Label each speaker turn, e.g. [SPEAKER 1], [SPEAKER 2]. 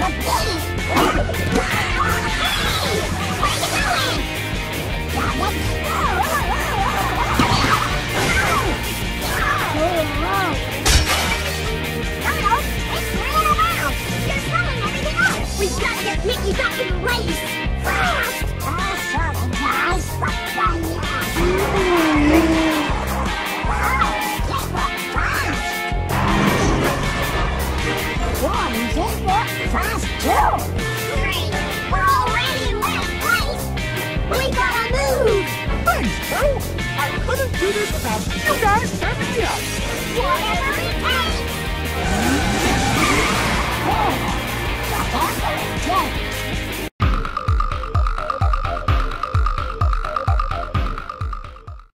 [SPEAKER 1] We've got to get Mickey back in the race! Fast! Fast too! Great! We're already in last place! We gotta move!
[SPEAKER 2] Thanks, Joe! I couldn't do this without you guys setting me up!
[SPEAKER 1] Whatever